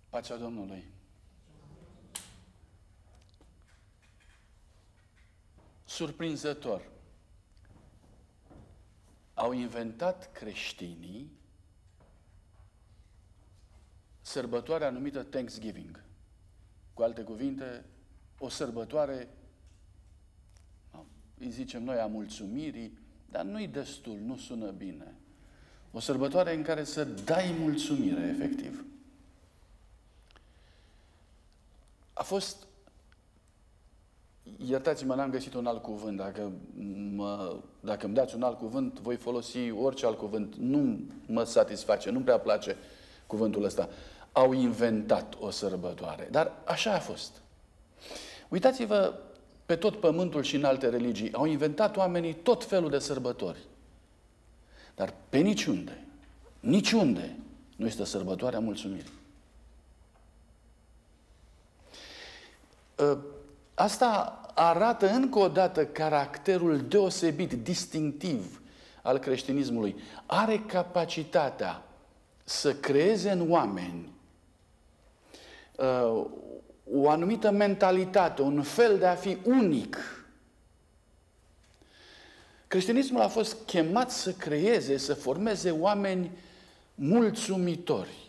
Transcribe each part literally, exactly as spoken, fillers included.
Pacea Domnului. Surprinzător. Au inventat creștinii sărbătoarea numită Thanksgiving. Cu alte cuvinte, o sărbătoare, îi zicem noi, a mulțumirii, dar nu-i destul, nu sună bine. O sărbătoare în care să dai mulțumire, efectiv. A fost, iertați-mă, n-am găsit un alt cuvânt. Dacă, mă, dacă îmi dați un alt cuvânt, voi folosi orice alt cuvânt. Nu mă satisface, nu prea place cuvântul ăsta. Au inventat o sărbătoare. Dar așa a fost. Uitați-vă pe tot pământul și în alte religii. Au inventat oamenii tot felul de sărbători. Dar pe niciunde, niciunde nu este sărbătoarea mulțumirii. Asta arată încă o dată caracterul deosebit, distinctiv al creștinismului. Are capacitatea să creeze în oameni uh, o anumită mentalitate, un fel de a fi unic. Creștinismul a fost chemat să creeze, să formeze oameni mulțumitori.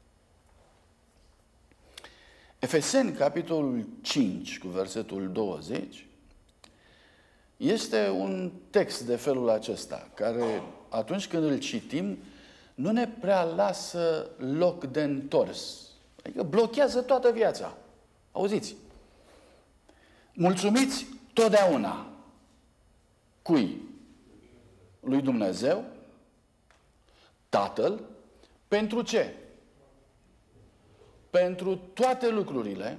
Efeseni, capitolul cinci, cu versetul douăzeci, este un text de felul acesta, care atunci când îl citim, nu ne prea lasă loc de întors. Adică blochează toată viața. Auziți? Mulțumiți totdeauna. Cui? Lui Dumnezeu? Tatăl? Pentru ce? Pentru toate lucrurile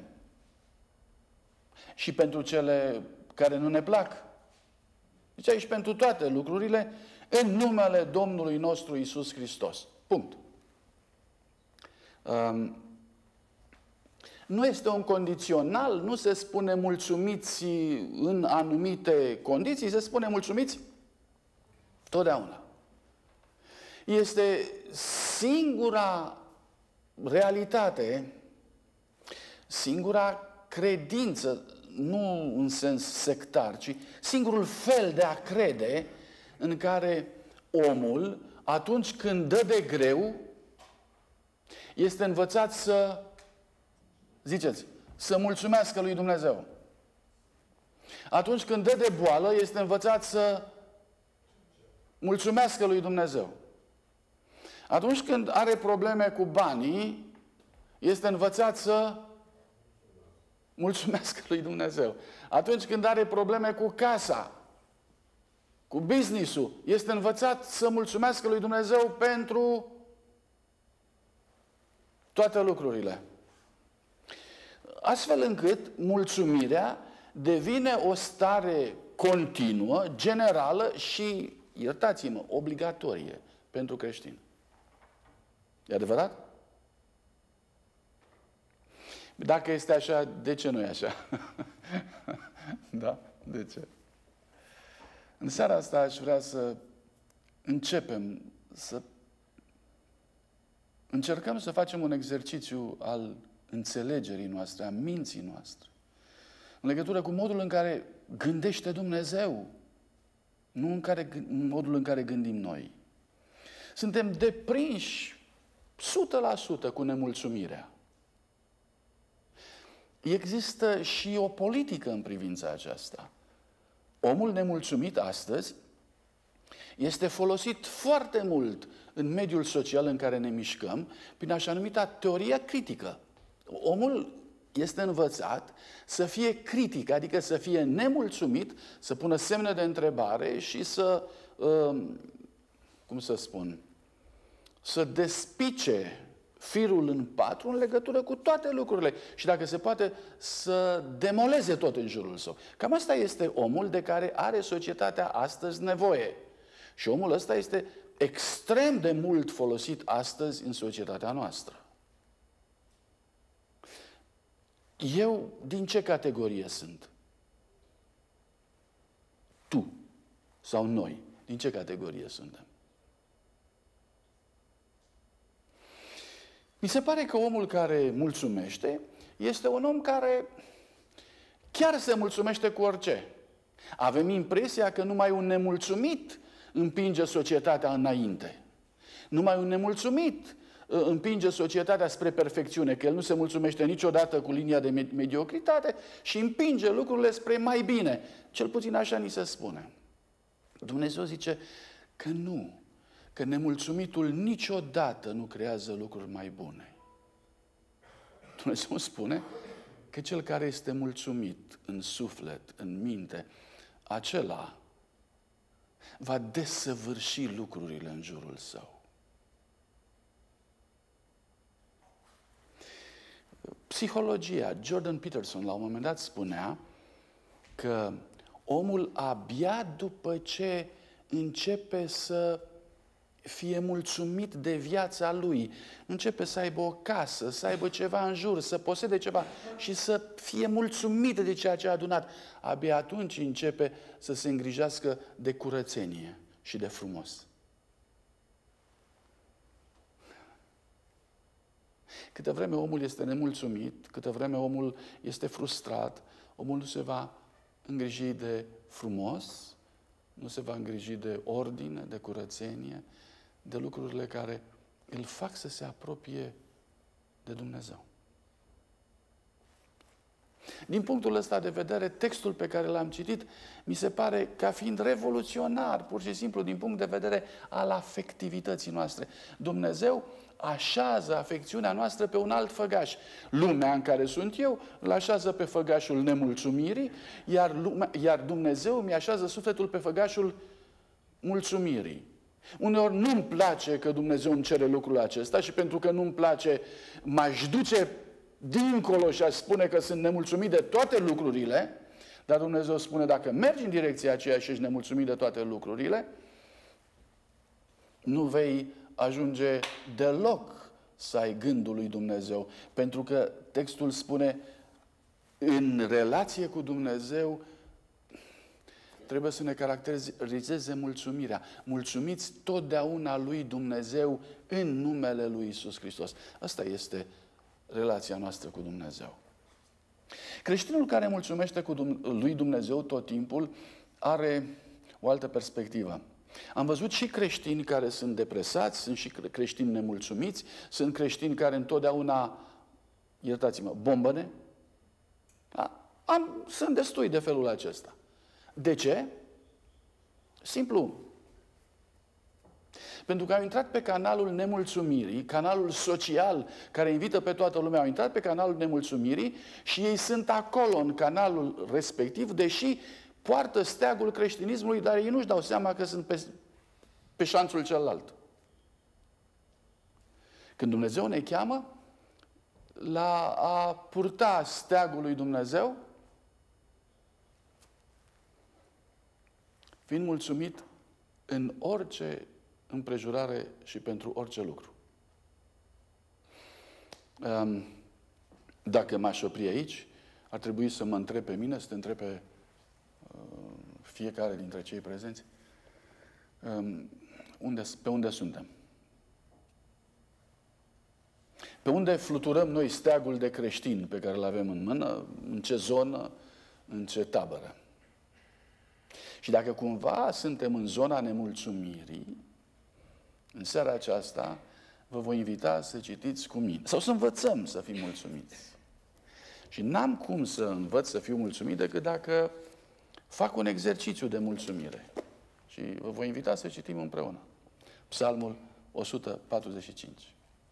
și pentru cele care nu ne plac. Deci aici pentru toate lucrurile în numele Domnului nostru Iisus Hristos. Punct. Um, nu este un condițional, nu se spune mulțumiți în anumite condiții, se spune mulțumiți totdeauna. Este singura realitate, singura credință, nu în sens sectar, ci singurul fel de a crede în care omul, atunci când dă de greu, este învățat să, ziceți, să mulțumească lui Dumnezeu. Atunci când dă de boală, este învățat să mulțumească lui Dumnezeu. Atunci când are probleme cu banii, este învățat să mulțumească lui Dumnezeu. Atunci când are probleme cu casa, cu business-ul, este învățat să mulțumească lui Dumnezeu pentru toate lucrurile. Astfel încât mulțumirea devine o stare continuă, generală și, iertați-mă, obligatorie pentru creștini. E adevărat? Dacă este așa, de ce nu e așa? Da? De ce? În seara asta aș vrea să începem să încercăm să facem un exercițiu al înțelegerii noastre, a minții noastre, în legătură cu modul în care gândește Dumnezeu, nu în, care, în modul în care gândim noi. Suntem deprinși o sută la sută cu nemulțumirea. Există și o politică în privința aceasta. Omul nemulțumit astăzi este folosit foarte mult în mediul social în care ne mișcăm prin așa numita teoria critică. Omul este învățat să fie critic, adică să fie nemulțumit, să pună semne de întrebare și să, cum să spun, să despice firul în patru în legătură cu toate lucrurile și, dacă se poate, să demoleze tot în jurul său. Cam asta este omul de care are societatea astăzi nevoie. Și omul ăsta este extrem de mult folosit astăzi în societatea noastră. Eu din ce categorie sunt? Tu sau noi? Din ce categorie suntem? Mi se pare că omul care mulțumește este un om care chiar se mulțumește cu orice. Avem impresia că numai un nemulțumit împinge societatea înainte. Numai un nemulțumit împinge societatea spre perfecțiune, că el nu se mulțumește niciodată cu linia de mediocritate și împinge lucrurile spre mai bine. Cel puțin așa ni se spune. Dumnezeu zice că nu, că nemulțumitul niciodată nu creează lucruri mai bune. Dumnezeu spune că cel care este mulțumit în suflet, în minte, acela va desăvârși lucrurile în jurul său. Psihologia, Jordan Peterson la un moment dat spunea că omul abia după ce începe să fie mulțumit de viața lui, începe să aibă o casă, să aibă ceva în jur, să posede ceva și să fie mulțumit de ceea ce a adunat, abia atunci începe să se îngrijească de curățenie și de frumos. Câtă vreme omul este nemulțumit, câtă vreme omul este frustrat, omul nu se va îngriji de frumos, nu se va îngriji de ordine, de curățenie, de lucrurile care îl fac să se apropie de Dumnezeu. Din punctul ăsta de vedere, textul pe care l-am citit mi se pare ca fiind revoluționar, pur și simplu, din punct de vedere al afectivității noastre. Dumnezeu așează afecțiunea noastră pe un alt făgaș. Lumea în care sunt eu îl așează pe făgașul nemulțumirii, iar, lumea, iar Dumnezeu mi așează sufletul pe făgașul mulțumirii. Uneori nu-mi place că Dumnezeu îmi cere lucrul acesta și pentru că nu-mi place, m-aș duce dincolo și aș spune că sunt nemulțumit de toate lucrurile, dar Dumnezeu spune, dacă mergi în direcția aceea și ești nemulțumit de toate lucrurile, nu vei ajunge deloc să ai gândul lui Dumnezeu. Pentru că textul spune, în relație cu Dumnezeu, trebuie să ne caracterizeze mulțumirea. Mulțumiți totdeauna lui Dumnezeu în numele lui Iisus Hristos. Asta este relația noastră cu Dumnezeu. Creștinul care mulțumește cu lui Dumnezeu tot timpul are o altă perspectivă. Am văzut și creștini care sunt depresați, sunt și creștini nemulțumiți, sunt creștini care întotdeauna, iertați-mă, bombăne. Da? Am, sunt destui de felul acesta. De ce? Simplu. Pentru că au intrat pe canalul nemulțumirii, canalul social care invită pe toată lumea, au intrat pe canalul nemulțumirii și ei sunt acolo în canalul respectiv, deși poartă steagul creștinismului, dar ei nu-și dau seama că sunt pe, pe șanțul celălalt. Când Dumnezeu ne cheamă la a purta steagul lui Dumnezeu, fiind mulțumit în orice împrejurare și pentru orice lucru. Dacă m-aș opri aici, ar trebui să mă întreb pe mine, să te întreb pe fiecare dintre cei prezenți, unde, pe unde suntem? Pe unde fluturăm noi steagul de creștin pe care îl avem în mână, în ce zonă, în ce tabără? Și dacă cumva suntem în zona nemulțumirii, în seara aceasta vă voi invita să citiți cu mine. Sau să învățăm să fim mulțumiți. Și n-am cum să învăț să fiu mulțumit decât dacă fac un exercițiu de mulțumire. Și vă voi invita să citim împreună. Psalmul o sută patruzeci și cinci.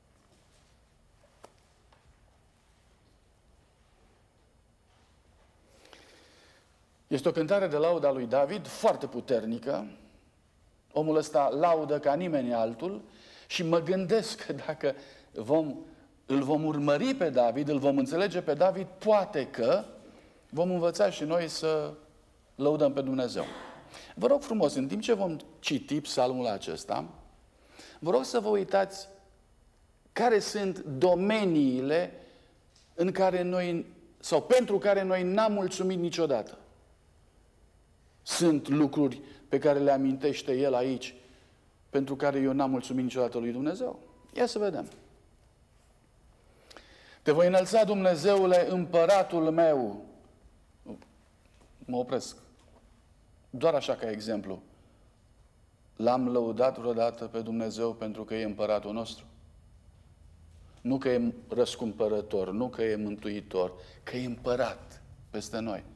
Este o cântare de laudă a lui David, foarte puternică. Omul ăsta laudă ca nimeni altul și mă gândesc că dacă vom, îl vom urmări pe David, îl vom înțelege pe David, poate că vom învăța și noi să lăudăm pe Dumnezeu. Vă rog frumos, în timp ce vom citi psalmul acesta, vă rog să vă uitați care sunt domeniile în care noi, sau pentru care noi n-am mulțumit niciodată. Sunt lucruri pe care le amintește el aici, pentru care eu n-am mulțumit niciodată lui Dumnezeu? Ia să vedem. Te voi înălța, Dumnezeule, împăratul meu. Mă opresc. Doar așa ca exemplu. L-am lăudat vreodată pe Dumnezeu pentru că e împăratul nostru? Nu că e răscumpărător, nu că e mântuitor, că e împărat peste noi.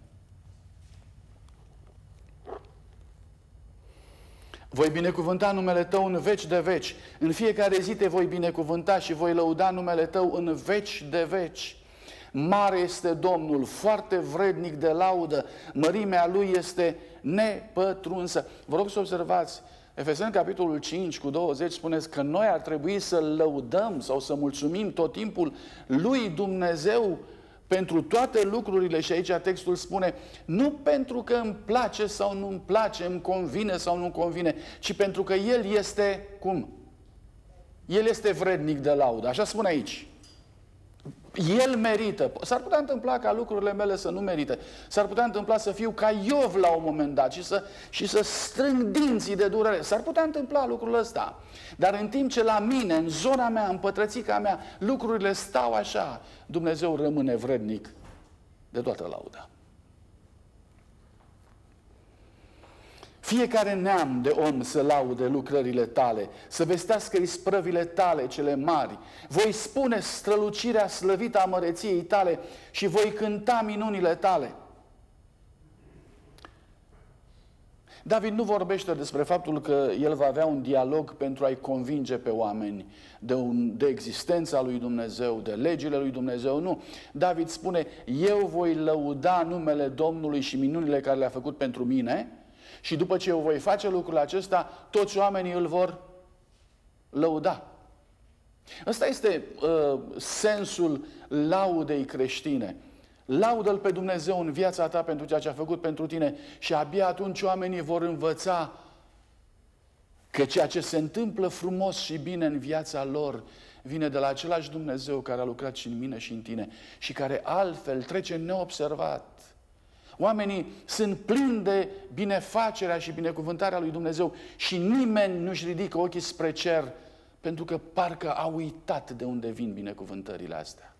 Voi binecuvânta numele Tău în veci de veci. În fiecare zi Te voi binecuvânta și voi lăuda numele Tău în veci de veci. Mare este Domnul, foarte vrednic de laudă, mărimea Lui este nepătrunsă. Vă rog să observați, Efeseni, capitolul cinci, cu douăzeci, spuneți că noi ar trebui să lăudăm sau să mulțumim tot timpul lui Dumnezeu pentru toate lucrurile. Și aici textul spune, nu pentru că îmi place sau nu îmi place, îmi convine sau nu îmi convine, ci pentru că El este, cum? El este vrednic de laudă. Așa spune aici. El merită. S-ar putea întâmpla ca lucrurile mele să nu merite. S-ar putea întâmpla să fiu ca Iov la un moment dat și să, și să strâng dinții de durere. S-ar putea întâmpla lucrul ăsta. Dar în timp ce la mine, în zona mea, în pătrățica mea, lucrurile stau așa, Dumnezeu rămâne vrednic de toată lauda. Fiecare neam de om să laude lucrările Tale, să vestească isprăvile Tale cele mari. Voi spune strălucirea slăvită a măreției Tale și voi cânta minunile Tale. David nu vorbește despre faptul că el va avea un dialog pentru a-i convinge pe oameni de, un, de existența lui Dumnezeu, de legile lui Dumnezeu. Nu. David spune, eu voi lăuda numele Domnului și minunile care le-a făcut pentru mine. Și după ce eu voi face lucrul acesta, toți oamenii îl vor lăuda. Ăsta este uh, sensul laudei creștine. Laudă-L pe Dumnezeu în viața ta pentru ceea ce a făcut pentru tine și abia atunci oamenii vor învăța că ceea ce se întâmplă frumos și bine în viața lor vine de la același Dumnezeu care a lucrat și în mine și în tine și care altfel trece neobservat. Oamenii sunt plini de binefacerea și binecuvântarea lui Dumnezeu și nimeni nu-și ridică ochii spre cer pentru că parcă a uitat de unde vin binecuvântările astea.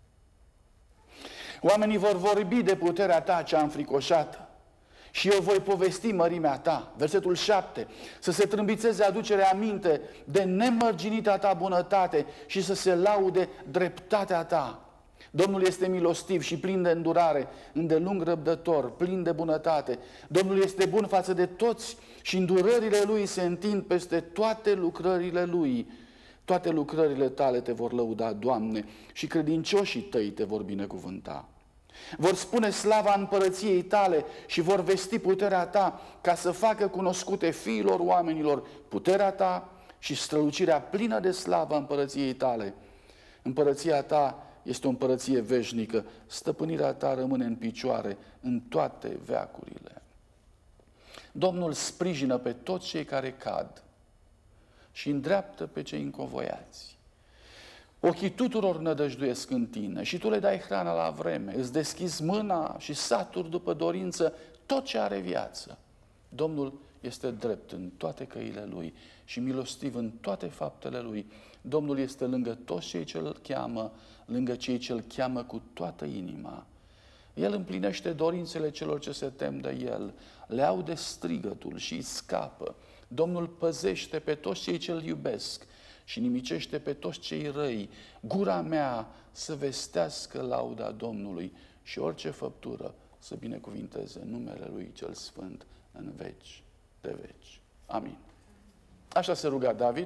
Oamenii vor vorbi de puterea ta cea înfricoșată și eu voi povesti mărimea ta. Versetul șapte. Să se trâmbițeze aducerea aminte de nemărginita ta bunătate și să se laude dreptatea ta. Domnul este milostiv și plin de îndurare, îndelung răbdător, plin de bunătate. Domnul este bun față de toți și îndurările Lui se întind peste toate lucrările Lui. Toate lucrările tale te vor lăuda, Doamne, și credincioșii tăi te vor binecuvânta. Vor spune slava împărăției tale și vor vesti puterea ta ca să facă cunoscute fiilor oamenilor puterea ta și strălucirea plină de slavă a împărăției tale. Împărăția ta este o împărăție veșnică, stăpânirea ta rămâne în picioare în toate veacurile. Domnul sprijină pe toți cei care cad și îndreaptă pe cei încovoiați. Ochii tuturor nădăjduiesc în tine și tu le dai hrana la vreme, îți deschizi mâna și saturi după dorință tot ce are viață. Domnul este drept în toate căile Lui și milostiv în toate faptele Lui. Domnul este lângă toți cei ce îl cheamă, lângă cei ce îl cheamă cu toată inima. El împlinește dorințele celor ce se tem de El, le aude strigătul și îi scapă. Domnul păzește pe toți cei ce îl iubesc și nimicește pe toți cei răi. Gura mea să vestească lauda Domnului și orice făptură să binecuvinteze numele Lui cel Sfânt în veci de veci. Amin. Așa se ruga David.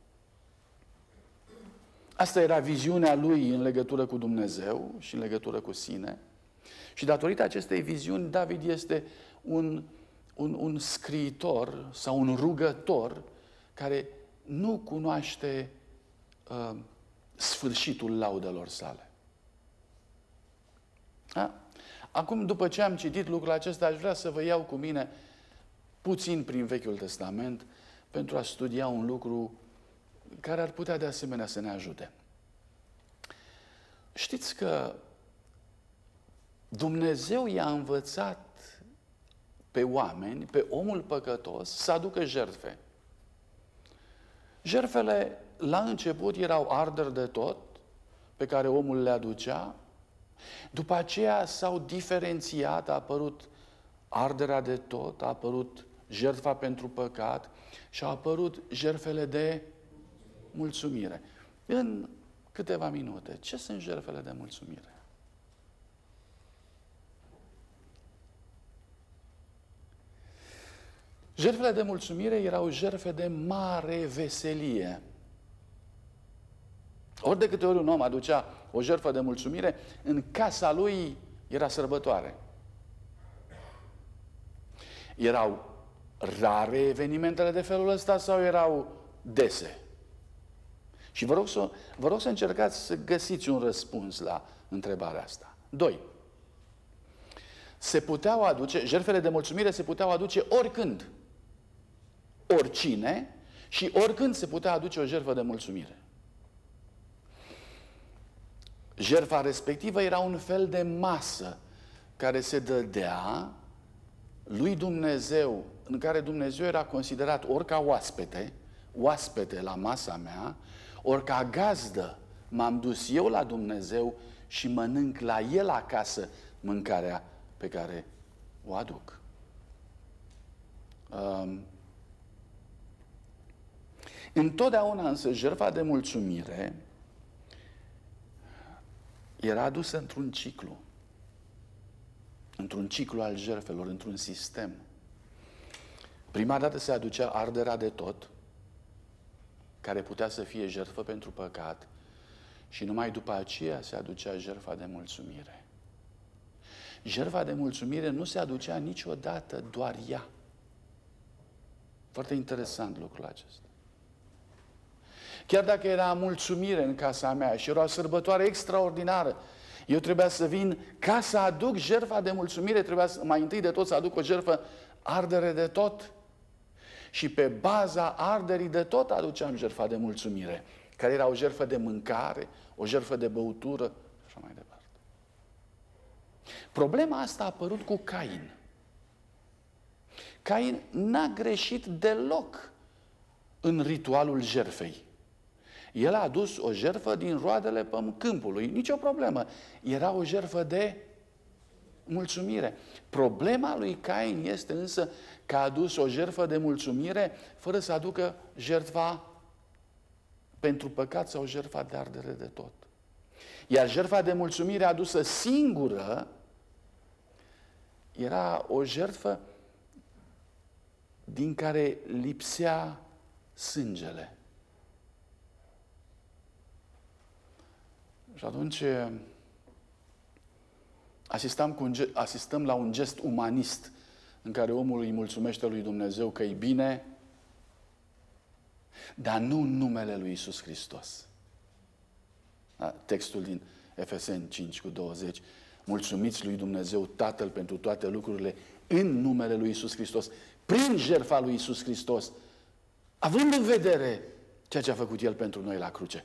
Asta era viziunea lui în legătură cu Dumnezeu și în legătură cu sine. Și datorită acestei viziuni, David este un, un, un scriitor sau un rugător care nu cunoaște uh, sfârșitul laudelor sale. A? Acum, după ce am citit lucrul acesta, aș vrea să vă iau cu mine puțin prin Vechiul Testament pentru a studia un lucru care ar putea de asemenea să ne ajute. Știți că Dumnezeu i-a învățat pe oameni, pe omul păcătos, să aducă jertfe. Jertfele la început erau arderi de tot, pe care omul le aducea. După aceea s-au diferențiat, a apărut arderea de tot, a apărut jertfa pentru păcat și au apărut jertfele de mulțumire. În câteva minute, ce sunt jertfele de mulțumire? Jertfele de mulțumire erau jertfe de mare veselie. Ori de câte ori un om aducea o jertfă de mulțumire, în casa lui era sărbătoare. Erau rare evenimentele de felul ăsta sau erau dese? Și vă rog să, vă rog să încercați să găsiți un răspuns la întrebarea asta. Doi. Se puteau aduce, jertfele de mulțumire se puteau aduce oricând, oricine și oricând se putea aduce o jertfă de mulțumire. Jertfa respectivă era un fel de masă care se dădea lui Dumnezeu, în care Dumnezeu era considerat ori ca oaspete, oaspete la masa mea, ori ca gazdă m-am dus eu la Dumnezeu și mănânc la El acasă mâncarea pe care o aduc. Um, întotdeauna însă jertfa de mulțumire era adusă într-un ciclu. Într-un ciclu al jertfelor, într-un sistem. Prima dată se aducea arderea de tot, care putea să fie jertfă pentru păcat, și numai după aceea se aducea jertfa de mulțumire. Jertfa de mulțumire nu se aducea niciodată doar ea. Foarte interesant lucrul acesta. Chiar dacă era mulțumire în casa mea și era o sărbătoare extraordinară, eu trebuia să vin ca să aduc jertfa de mulțumire, trebuia să, mai întâi de tot să aduc o jertfă ardere de tot. Și pe baza arderii de tot aduceam jertfa de mulțumire, care era o jertfă de mâncare, o jertfă de băutură și așa mai departe. Problema asta a apărut cu Cain. Cain n-a greșit deloc în ritualul jertfei. El a adus o jertfă din roadele câmpului, nicio problemă. Era o jertfă de mulțumire. Problema lui Cain este însă că a adus o jertfă de mulțumire fără să aducă jertfa pentru păcat sau jertfa de ardere de tot. Iar jertfa de mulțumire adusă singură era o jertfă din care lipsea sângele. Și atunci asistam, cu un gest, asistăm la un gest umanist în care omul îi mulțumește lui Dumnezeu că e bine, dar nu în numele lui Iisus Hristos. Da? Textul din Efeseni cinci cu douăzeci. Mulțumiți lui Dumnezeu Tatăl pentru toate lucrurile în numele lui Iisus Hristos, prin jertfa lui Iisus Hristos, având în vedere ceea ce a făcut El pentru noi la cruce.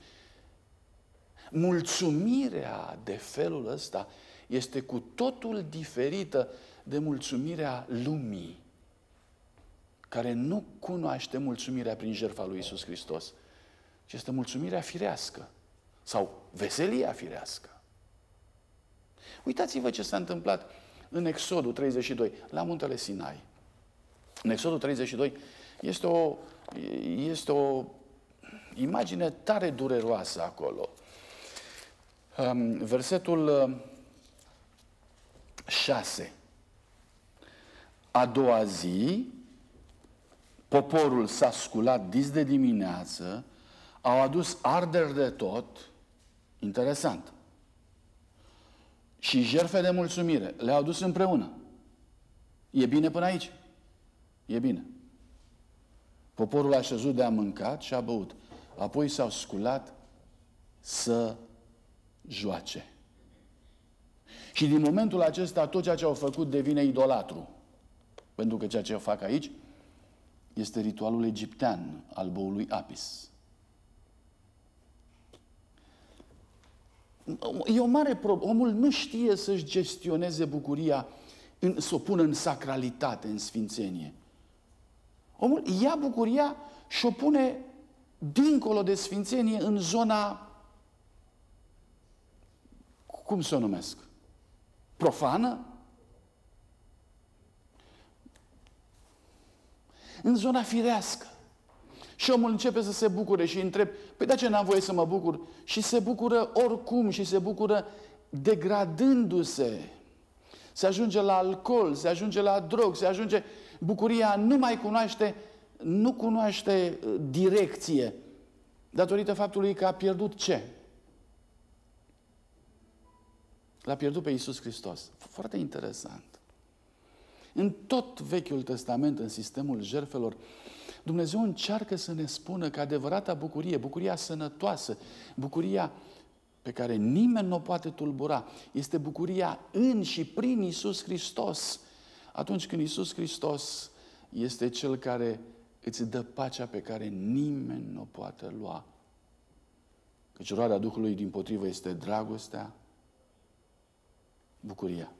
Mulțumirea de felul ăsta este cu totul diferită de mulțumirea lumii, care nu cunoaște mulțumirea prin jertfa lui Iisus Hristos, ci este mulțumirea firească sau veselia firească. Uitați-vă ce s-a întâmplat în Exodul treizeci și doi, la muntele Sinai. În Exodul treizeci și doi este o, este o imagine tare dureroasă acolo. Versetul șase. A doua zi, poporul s-a sculat dis de dimineață, au adus arderi de tot, interesant, și jertfe de mulțumire. Le-au adus împreună. E bine până aici? E bine. Poporul a șezut de a mâncat și a băut. Apoi s-au sculat să joace. Și din momentul acesta tot ceea ce au făcut devine idolatru. Pentru că ceea ce fac aici este ritualul egiptean al boului Apis. E o mare problemă. Omul nu știe să-și gestioneze bucuria, în, să o pună în sacralitate, în sfințenie. Omul ia bucuria și o pune dincolo de sfințenie, în zona cum să o numesc? Profană? În zona firească. Și omul începe să se bucure și îi întreb, păi de ce n-am voie să mă bucur? Și se bucură oricum și se bucură degradându-se. Se ajunge la alcool, se ajunge la drog, se ajunge... Bucuria nu mai cunoaște, nu cunoaște direcție, datorită faptului că a pierdut ce? L-a pierdut pe Iisus Hristos. Foarte interesant. În tot Vechiul Testament, în sistemul jertfelor, Dumnezeu încearcă să ne spună că adevărata bucurie, bucuria sănătoasă, bucuria pe care nimeni nu o poate tulbura, este bucuria în și prin Iisus Hristos. Atunci când Iisus Hristos este Cel care îți dă pacea pe care nimeni nu o poate lua. Căci roada Duhului dimpotrivă este dragostea, bucuria.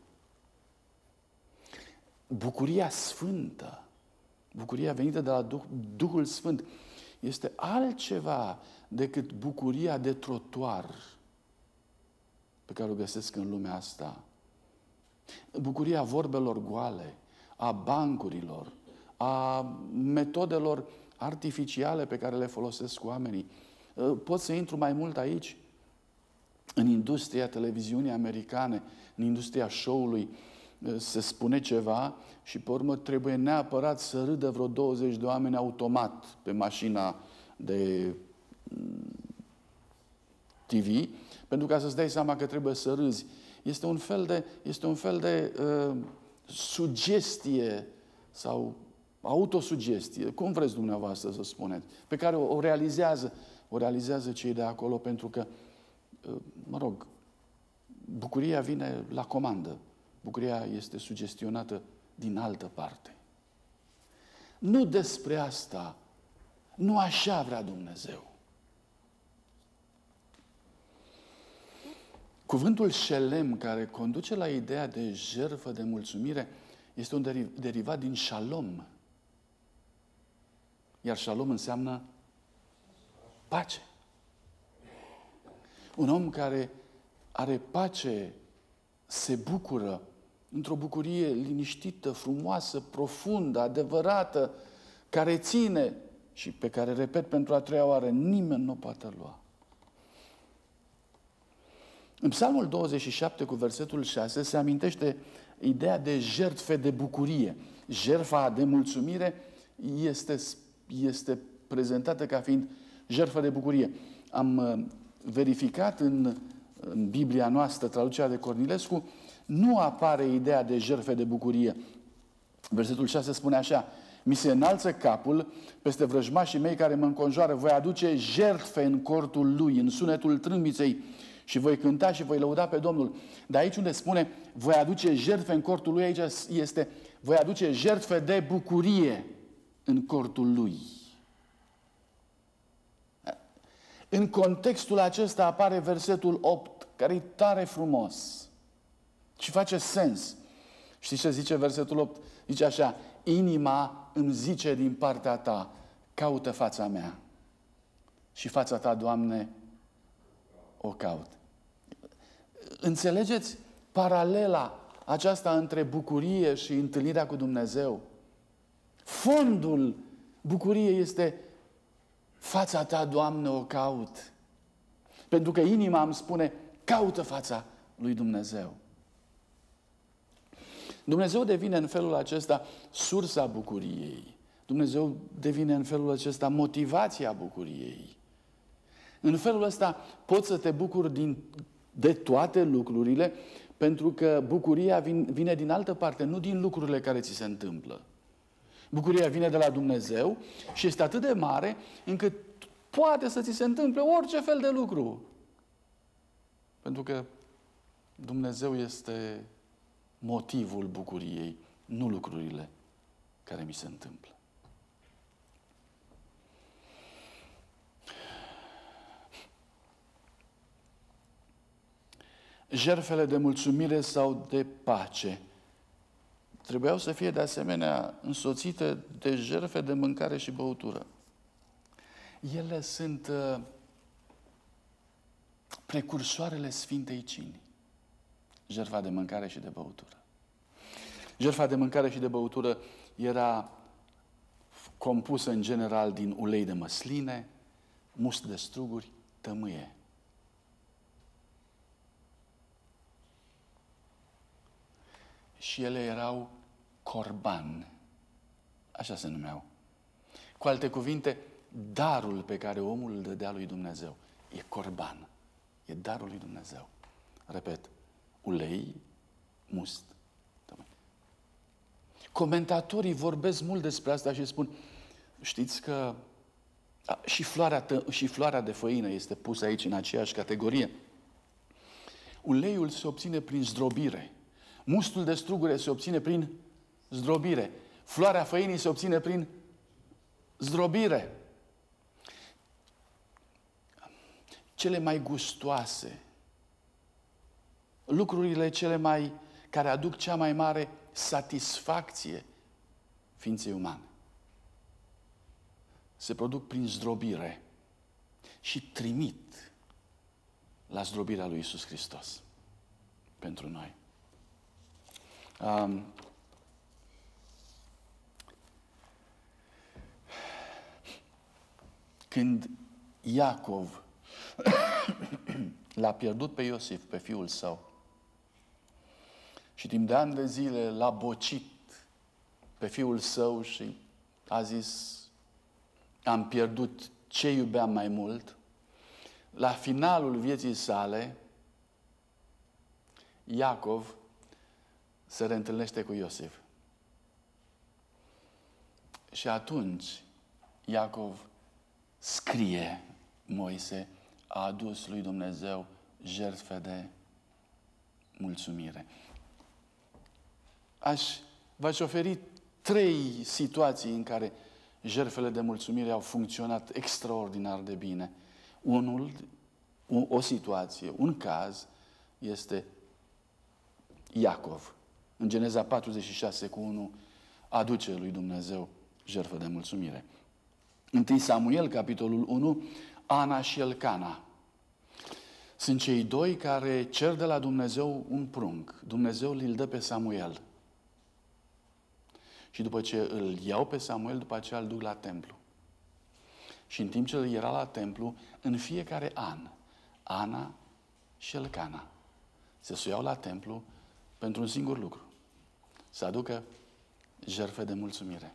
Bucuria sfântă, bucuria venită de la Duh, Duhul Sfânt, este altceva decât bucuria de trotuar pe care o găsesc în lumea asta. Bucuria vorbelor goale, a bancurilor, a metodelor artificiale pe care le folosesc oamenii. Pot să intru mai mult aici, în industria televiziunii americane, în industria show-ului, se spune ceva și pe urmă trebuie neapărat să râdă vreo douăzeci de oameni automat pe mașina de T V, pentru ca să-ți dai seama că trebuie să râzi. Este un fel de, este un fel de uh, sugestie sau autosugestie, cum vreți dumneavoastră să spuneți, pe care o, o realizează, o realizează cei de acolo, pentru că, uh, mă rog, bucuria vine la comandă. Bucuria este sugestionată din altă parte. Nu despre asta, nu așa vrea Dumnezeu. Cuvântul șelem, care conduce la ideea de jertfă de mulțumire, este un deriv, derivat din șalom. Iar șalom înseamnă pace. Un om care are pace se bucură într-o bucurie liniștită, frumoasă, profundă, adevărată, care ține și pe care, repet pentru a treia oară, nimeni nu o poate lua. În Psalmul douăzeci și șapte, cu versetul șase, se amintește ideea de jertfe de bucurie. Jertfa de mulțumire este, este prezentată ca fiind jertfă de bucurie. Am verificat în, în Biblia noastră, traducerea de Cornilescu, nu apare ideea de jertfe de bucurie. Versetul șase spune așa: mi se înalță capul peste vrăjmașii mei care mă înconjoară, voi aduce jertfe în cortul lui, în sunetul trâmbiței, și voi cânta și voi lăuda pe Domnul. Dar aici unde spune voi aduce jertfe în cortul lui, aici este voi aduce jertfe de bucurie în cortul lui. În contextul acesta apare versetul opt, care e tare frumos și face sens. Știți ce zice versetul opt? Zice așa: inima îmi zice din partea ta, caută fața mea. Și fața ta, Doamne, o caut. Înțelegeți paralela aceasta între bucurie și întâlnirea cu Dumnezeu? Fondul bucuriei este fața ta, Doamne, o caut. Pentru că inima îmi spune, caută fața lui Dumnezeu. Dumnezeu devine în felul acesta sursa bucuriei. Dumnezeu devine în felul acesta motivația bucuriei. În felul ăsta poți să te bucuri din, de toate lucrurile, pentru că bucuria vine din altă parte, nu din lucrurile care ți se întâmplă. Bucuria vine de la Dumnezeu și este atât de mare încât poate să ți se întâmple orice fel de lucru. Pentru că Dumnezeu este motivul bucuriei, nu lucrurile care mi se întâmplă. Jertfele de mulțumire sau de pace trebuiau să fie de asemenea însoțite de jertfe de mâncare și băutură. Ele sunt uh, precursoarele Sfintei Cini. jertfa de mâncare și de băutură. Jertfa de mâncare și de băutură era compusă în general din ulei de măsline, must de struguri, tămâie. Și ele erau corban, așa se numeau. Cu alte cuvinte, darul pe care omul îl dădea lui Dumnezeu e corban, e darul lui Dumnezeu. Repet, ulei, must, tămâie. Comentatorii vorbesc mult despre asta și spun, știți că a, și, floarea, și floarea de făină este pusă aici în aceeași categorie. Uleiul se obține prin zdrobire. Mustul de strugure se obține prin zdrobire. Floarea făinii se obține prin zdrobire. Cele mai gustoase, lucrurile cele mai, care aduc cea mai mare satisfacție ființei umane, se produc prin zdrobire și trimit la zdrobirea lui Iisus Hristos pentru noi. Um, când Iacov l-a pierdut pe Iosif, pe fiul său, și timp de ani de zile l-a bocit pe fiul său și a zis, am pierdut ce iubeam mai mult, la finalul vieții sale, Iacov se reîntâlnește cu Iosif. Și atunci Iacov scrie, Moise a adus lui Dumnezeu jertfe de mulțumire. Aș, v-aș oferi trei situații în care jertfele de mulțumire au funcționat extraordinar de bine. Unul, o situație, un caz, este Iacov. În Geneza patruzeci și șase cu unu aduce lui Dumnezeu jertfă de mulțumire. întâi Samuel, capitolul unu, Ana și Elcana. Sunt cei doi care cer de la Dumnezeu un prunc. Dumnezeu îl dă pe Samuel. Și după ce îl iau pe Samuel, după aceea îl duc la templu. Și în timp ce el era la templu, în fiecare an, Ana și Elcana se suiau la templu pentru un singur lucru. Să aducă jertfe de mulțumire.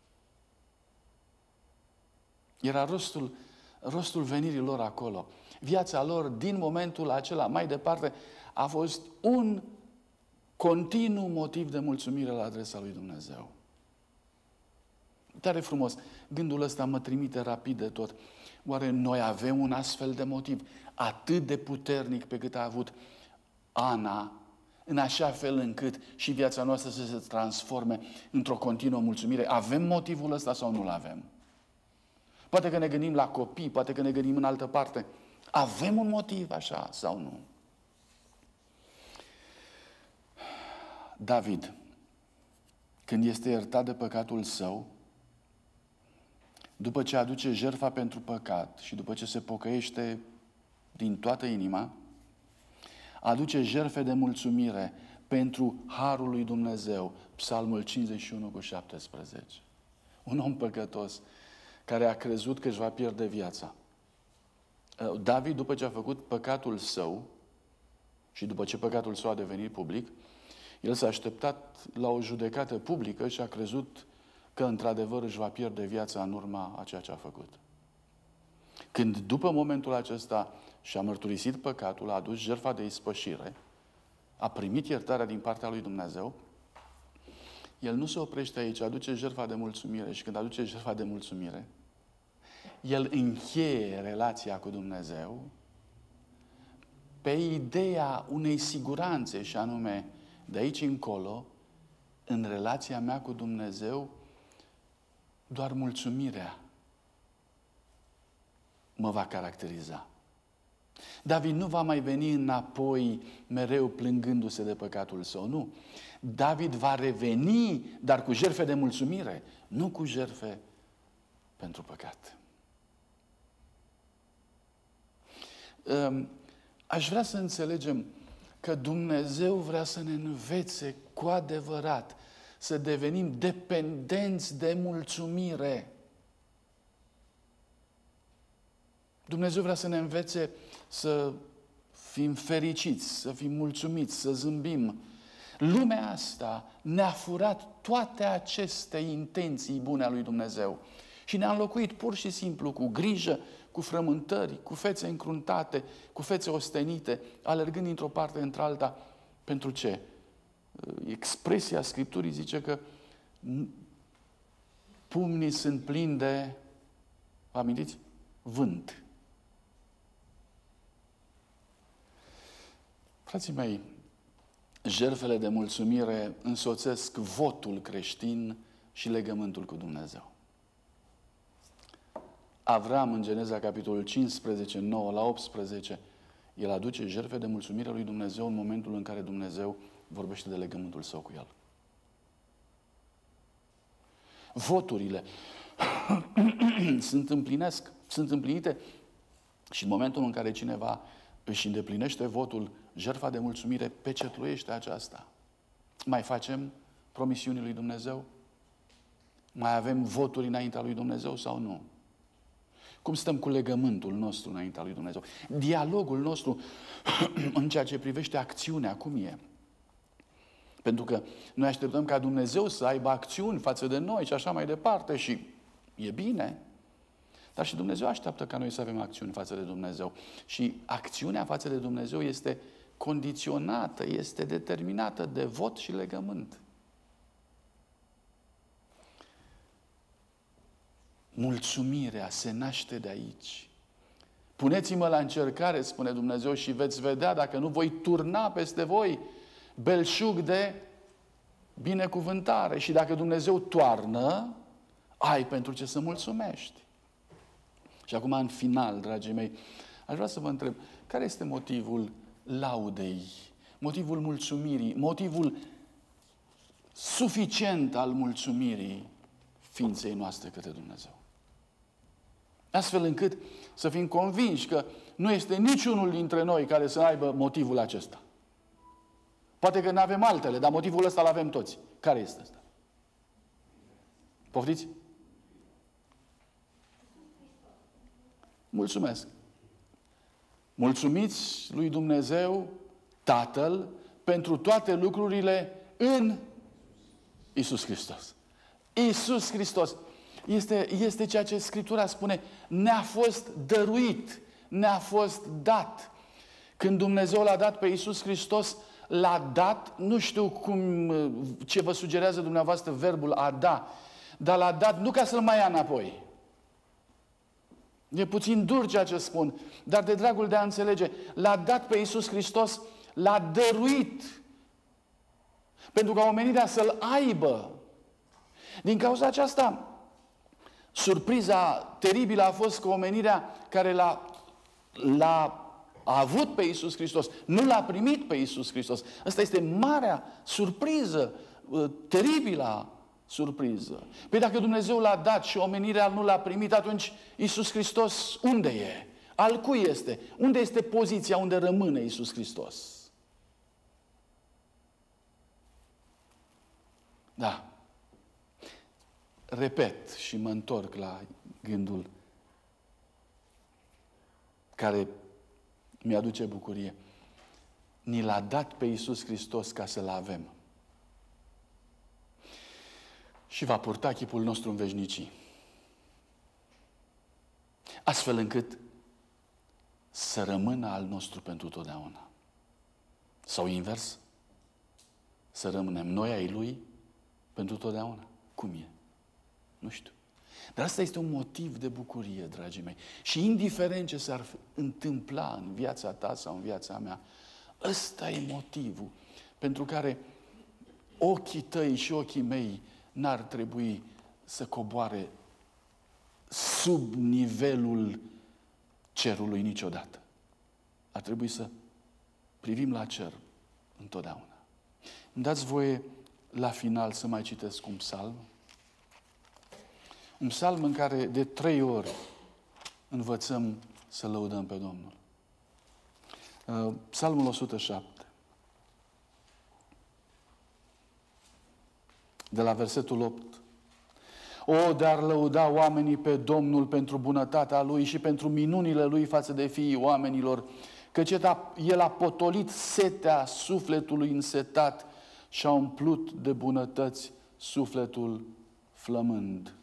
Era rostul, rostul venirii lor acolo. Viața lor, din momentul acela mai departe, a fost un continuu motiv de mulțumire la adresa lui Dumnezeu. Tare frumos. Gândul ăsta mă trimite rapid de tot. Oare noi avem un astfel de motiv atât de puternic pe cât a avut Ana, în așa fel încât și viața noastră să se transforme într-o continuă mulțumire? Avem motivul ăsta sau nu-l avem? Poate că ne gândim la copii, poate că ne gândim în altă parte. Avem un motiv așa sau nu? David, când este iertat de păcatul său, după ce aduce jertfa pentru păcat și după ce se pocăiește din toată inima, aduce jertfe de mulțumire pentru harul lui Dumnezeu. Psalmul cincizeci și unu cu șaptesprezece. Un om păcătos care a crezut că își va pierde viața. David, după ce a făcut păcatul său și după ce păcatul său a devenit public, el s-a așteptat la o judecată publică și a crezut că într-adevăr își va pierde viața în urma a ceea ce a făcut. Când după momentul acesta și-a mărturisit păcatul, a adus jertfa de ispășire, a primit iertarea din partea lui Dumnezeu, el nu se oprește aici, aduce jertfa de mulțumire și când aduce jertfa de mulțumire, el încheie relația cu Dumnezeu pe ideea unei siguranțe și anume, de aici încolo, în relația mea cu Dumnezeu, doar mulțumirea mă va caracteriza. David nu va mai veni înapoi mereu plângându-se de păcatul său, nu. David va reveni, dar cu jertfe de mulțumire, nu cu jertfe pentru păcat. Aș vrea să înțelegem că Dumnezeu vrea să ne învețe cu adevărat să devenim dependenți de mulțumire. Dumnezeu vrea să ne învețe să fim fericiți, să fim mulțumiți, să zâmbim. Lumea asta ne-a furat toate aceste intenții bune a lui Dumnezeu și ne-a înlocuit pur și simplu cu grijă, cu frământări, cu fețe încruntate, cu fețe ostenite, alergând dintr-o parte într-alta. Pentru ce? Expresia Scripturii zice că pumnii sunt plini de, vă amintiți? Vânt. Frații mei, jertfele de mulțumire însoțesc votul creștin și legământul cu Dumnezeu. Avram, în Geneza, capitolul cincisprezece, nouă la optsprezece, el aduce jertfe de mulțumire lui Dumnezeu în momentul în care Dumnezeu vorbește de legământul său cu el. Voturile sunt, împlinesc, sunt împlinite și în momentul în care cineva își îndeplinește votul, jertfa de mulțumire pecetluiește aceasta. Mai facem promisiunii lui Dumnezeu? Mai avem voturi înaintea lui Dumnezeu sau nu? Cum stăm cu legământul nostru înaintea lui Dumnezeu? Dialogul nostru în ceea ce privește acțiunea, cum e? Pentru că noi așteptăm ca Dumnezeu să aibă acțiuni față de noi și așa mai departe și e bine. Dar și Dumnezeu așteaptă ca noi să avem acțiuni față de Dumnezeu. Și acțiunea față de Dumnezeu este condiționată, este determinată de vot și legământ. Mulțumirea se naște de aici. Puneți-mă la încercare, spune Dumnezeu, și veți vedea dacă nu voi turna peste voi belșug de binecuvântare. Și dacă Dumnezeu toarnă, ai pentru ce să mulțumești. Și acum, în final, dragii mei, aș vrea să vă întreb, care este motivul laudei, motivul mulțumirii, motivul suficient al mulțumirii ființei noastre către Dumnezeu? Astfel încât să fim convinși că nu este niciunul dintre noi care să aibă motivul acesta. Poate că nu avem altele, dar motivul ăsta îl avem toți. Care este ăsta? Poftiți? Mulțumesc. Mulțumiți lui Dumnezeu, Tatăl, pentru toate lucrurile în Iisus Hristos. Iisus Hristos este, este ceea ce Scriptura spune, ne-a fost dăruit, ne-a fost dat. Când Dumnezeu l-a dat pe Iisus Hristos, l-a dat, nu știu cum, ce vă sugerează dumneavoastră verbul a da, dar l-a dat nu ca să-l mai ia înapoi. E puțin dur ceea ce spun, dar de dragul de a înțelege, l-a dat pe Iisus Hristos, l-a dăruit pentru ca omenirea să-l aibă. Din cauza aceasta, surpriza teribilă a fost că omenirea care l-a, l-a avut pe Iisus Hristos, nu l-a primit pe Iisus Hristos. Asta este marea surpriză, teribilă surpriză. Păi dacă Dumnezeu l-a dat și omenirea nu l-a primit, atunci Iisus Hristos unde e? Al cui este? Unde este poziția unde rămâne Iisus Hristos? Da. Repet și mă întorc la gândul care mi-aduce bucurie. Ni l-a dat pe Iisus Hristos ca să-L avem. Și va purta chipul nostru în veșnicii. Astfel încât să rămână al nostru pentru totdeauna. Sau invers, să rămânem noi ai Lui pentru totdeauna. Cum e? Nu știu. Dar asta este un motiv de bucurie, dragii mei. Și indiferent ce s-ar întâmpla în viața ta sau în viața mea, ăsta e motivul pentru care ochii tăi și ochii mei n-ar trebui să coboare sub nivelul cerului niciodată. Ar trebui să privim la cer întotdeauna. Îmi dați voie la final să mai citesc un psalm? Un psalm în care de trei ori învățăm să lăudăm pe Domnul. Psalmul o sută șapte. de la versetul opt. O, de-ar lăuda oamenii pe Domnul pentru bunătatea Lui și pentru minunile Lui față de fiii oamenilor, căci El a potolit setea sufletului însetat și a umplut de bunătăți sufletul flămând.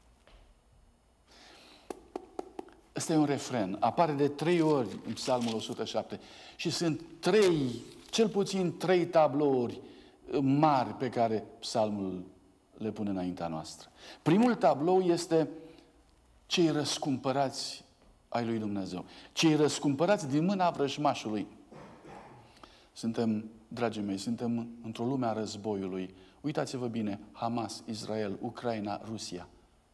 Ăsta e un refren. Apare de trei ori în Psalmul o sută șapte și sunt trei, cel puțin trei tablouri mari pe care Psalmul le pune înaintea noastră. Primul tablou este cei răscumpărați ai lui Dumnezeu. Cei răscumpărați din mâna vrăjmașului. Suntem, dragii mei, suntem într-o lume a războiului. Uitați-vă bine, Hamas, Israel, Ucraina, Rusia.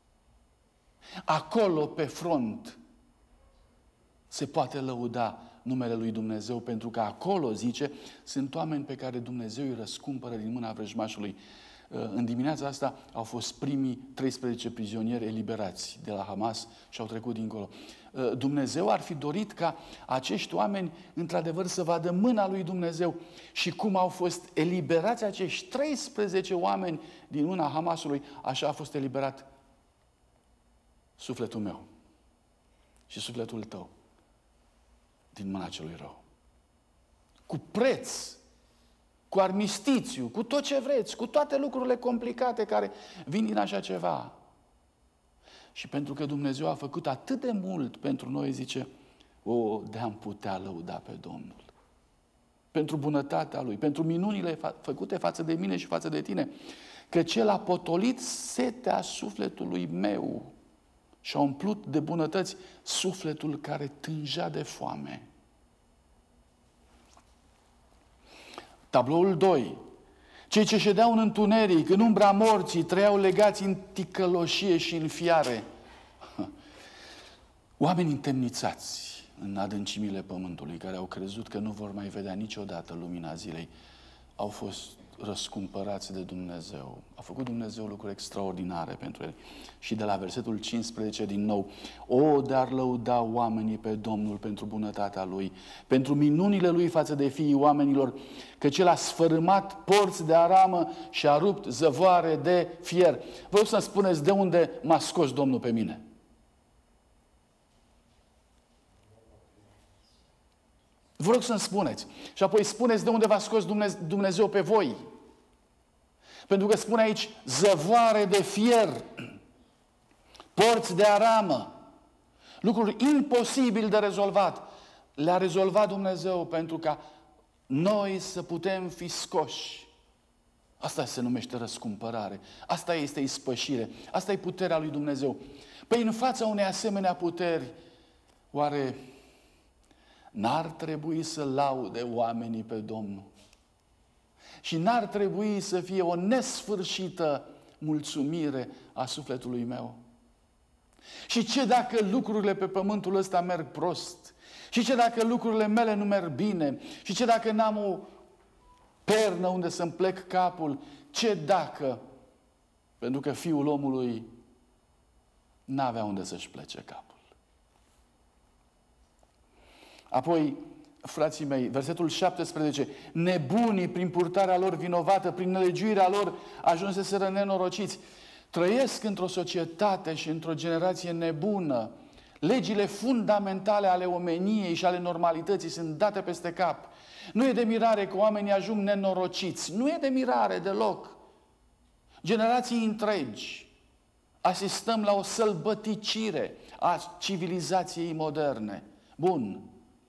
Acolo, pe front, se poate lăuda numele lui Dumnezeu, pentru că acolo, zice, sunt oameni pe care Dumnezeu îi răscumpără din mâna vrăjmașului. În dimineața asta au fost primii treisprezece prizonieri eliberați de la Hamas și au trecut dincolo. Dumnezeu ar fi dorit ca acești oameni, într-adevăr, să vadă mâna lui Dumnezeu și cum au fost eliberați acești treisprezece oameni din mâna Hamasului, așa a fost eliberat sufletul meu și sufletul tău din mâna celui rău. Cu preț, cu armistițiu, cu tot ce vreți, cu toate lucrurile complicate care vin din așa ceva. Și pentru că Dumnezeu a făcut atât de mult pentru noi, zice, o, de-am putea lăuda pe Domnul. Pentru bunătatea Lui, pentru minunile făcute față de mine și față de tine, că El a potolit setea sufletului meu și a umplut de bunătăți sufletul care tângea de foame. Tabloul doi. Cei ce ședeau în întuneric, în umbra morții, trăiau legați în ticăloșie și în fiare. Oameni întemnițați în adâncimile pământului, care au crezut că nu vor mai vedea niciodată lumina zilei, au fost răscumpărați de Dumnezeu. A făcut Dumnezeu lucruri extraordinare pentru ei. Și de la versetul cincisprezece din nou, o, de-ar lăuda oamenii pe Domnul pentru bunătatea Lui, pentru minunile Lui față de fiii oamenilor, căci El a sfărâmat porți de aramă și a rupt zăvoare de fier. Vreau să-mi spuneți de unde m-a scos Domnul pe mine. Vă rog să-mi spuneți. Și apoi spuneți de unde v-a scos Dumnezeu pe voi. Pentru că spune aici zăvoare de fier, porți de aramă, lucruri imposibil de rezolvat. Le-a rezolvat Dumnezeu pentru ca noi să putem fi scoși. Asta se numește răscumpărare. Asta este ispășire. Asta e puterea lui Dumnezeu. Păi în fața unei asemenea puteri, oare n-ar trebui să laude oamenii pe Domnul? Și n-ar trebui să fie o nesfârșită mulțumire a sufletului meu? Și ce dacă lucrurile pe pământul ăsta merg prost? Și ce dacă lucrurile mele nu merg bine? Și ce dacă n-am o pernă unde să-mi plec capul? Ce dacă? Pentru că Fiul omului n-avea unde să-și plece capul. Apoi, frații mei, versetul șaptesprezece, nebunii prin purtarea lor vinovată, prin nelegiuirea lor, ajunseseră nenorociți. Trăiesc într-o societate și într-o generație nebună. Legile fundamentale ale omeniei și ale normalității sunt date peste cap. Nu e de mirare că oamenii ajung nenorociți. Nu e de mirare deloc. Generații întregi asistăm la o sălbăticire a civilizației moderne. Bun.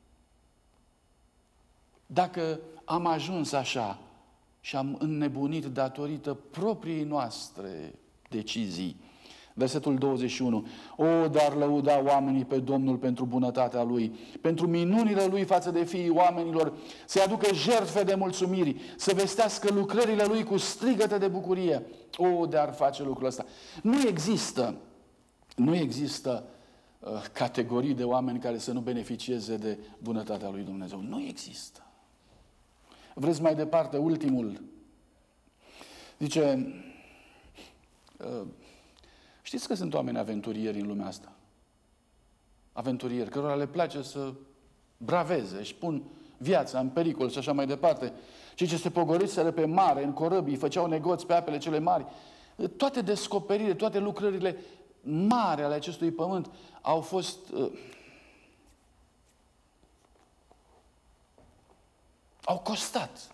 Dacă am ajuns așa și am înnebunit datorită propriei noastre decizii, versetul douăzeci și unu, o, dar lăuda oamenii pe Domnul pentru bunătatea Lui, pentru minunile Lui față de fiii oamenilor, să-i aducă jertfe de mulțumiri, să vestească lucrările Lui cu strigăte de bucurie. O, dar face lucrul ăsta. Nu există, nu există uh, categorii de oameni care să nu beneficieze de bunătatea lui Dumnezeu. Nu există. Vreți mai departe, ultimul. Zice, uh, știți că sunt oameni aventurieri în lumea asta? Aventurieri, cărora le place să braveze, își pun viața în pericol și așa mai departe. Cei ce se pogoriseră pe mare, în corăbii, făceau negoți pe apele cele mari. Toate descoperirile, toate lucrările mari ale acestui pământ au fost... Uh, au costat.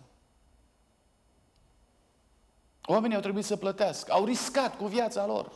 Oamenii au trebuit să plătească, au riscat cu viața lor.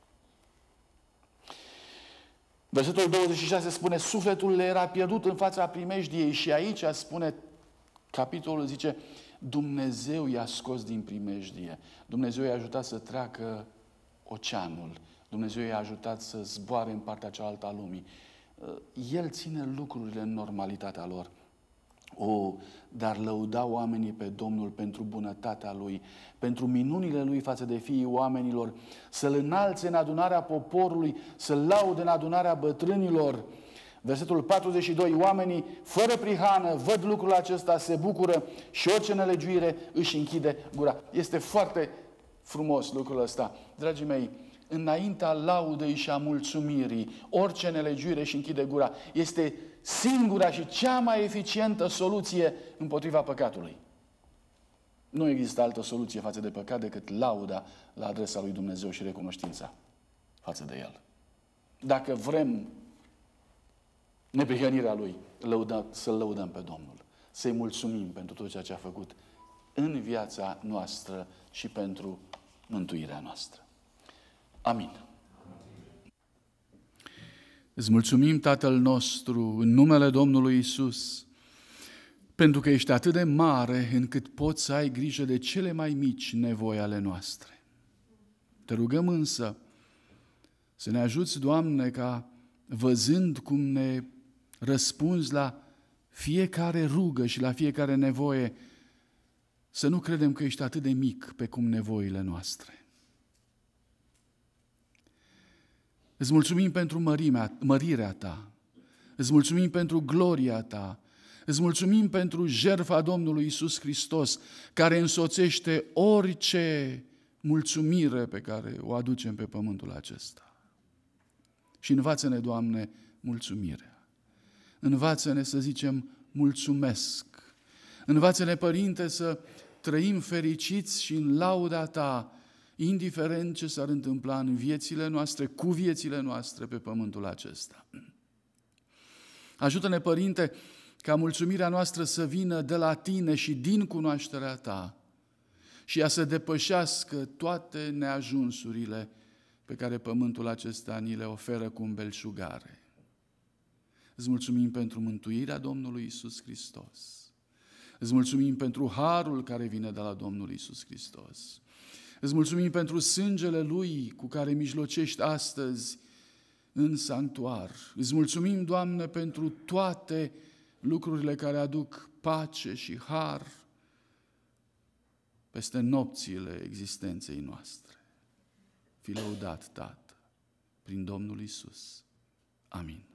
Versetul douăzeci și șase spune, sufletul le era pierdut în fața primejdiei și aici spune, capitolul zice, Dumnezeu i-a scos din primejdie. Dumnezeu i-a ajutat să treacă oceanul. Dumnezeu i-a ajutat să zboare în partea cealaltă a lumii. El ține lucrurile în normalitatea lor. O, dar lăudau oamenii pe Domnul pentru bunătatea Lui, pentru minunile Lui față de fiii oamenilor, să-L înalțe în adunarea poporului, să-L laude în adunarea bătrânilor. Versetul patruzeci și doi, oamenii fără prihană văd lucrul acesta, se bucură și orice nelegiuire își închide gura. Este foarte frumos lucrul ăsta. Dragii mei, înaintea laudei și a mulțumirii, orice nelegiuire își închide gura. Este singura și cea mai eficientă soluție împotriva păcatului. Nu există altă soluție față de păcat decât lauda la adresa lui Dumnezeu și recunoștința față de El. Dacă vrem neprihănirea Lui, lăuda, să-L lăudăm pe Domnul, să-i mulțumim pentru tot ceea ce a făcut în viața noastră și pentru mântuirea noastră. Amin. Îți mulțumim, Tatăl nostru, în numele Domnului Iisus, pentru că ești atât de mare încât poți să ai grijă de cele mai mici nevoi ale noastre. Te rugăm însă să ne ajuți, Doamne, ca văzând cum ne răspunzi la fiecare rugă și la fiecare nevoie, să nu credem că ești atât de mic pe cum nevoile noastre. Îți mulțumim pentru mărimea, mărirea Ta, îți mulțumim pentru gloria Ta, îți mulțumim pentru jertfa Domnului Iisus Hristos, care însoțește orice mulțumire pe care o aducem pe pământul acesta. Și învață-ne, Doamne, mulțumirea. Învață-ne să zicem mulțumesc. Învață-ne, Părinte, să trăim fericiți și în lauda Ta, indiferent ce s-ar întâmpla în viețile noastre, cu viețile noastre pe pământul acesta. Ajută-ne, Părinte, ca mulțumirea noastră să vină de la Tine și din cunoașterea Ta și ea să depășească toate neajunsurile pe care pământul acesta ni le oferă cu îmbelșugare. Îți mulțumim pentru mântuirea Domnului Iisus Hristos. Îți mulțumim pentru harul care vine de la Domnul Iisus Hristos. Îți mulțumim pentru sângele Lui cu care mijlocești astăzi în sanctuar. Îți mulțumim, Doamne, pentru toate lucrurile care aduc pace și har peste nopțile existenței noastre. Fi lăudat, Tată, prin Domnul Iisus. Amin.